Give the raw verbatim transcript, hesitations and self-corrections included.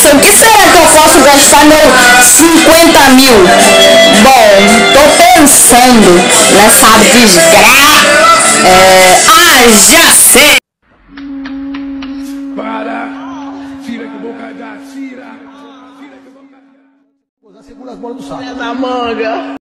o que será que eu posso gastar meus cinquenta mil? Bom, tô pensando nessa desgraça. É... Ah, já sei! Para! Tira que boca dá, tira! Tira que boca dá! Segura as bolas do saco. Na manga.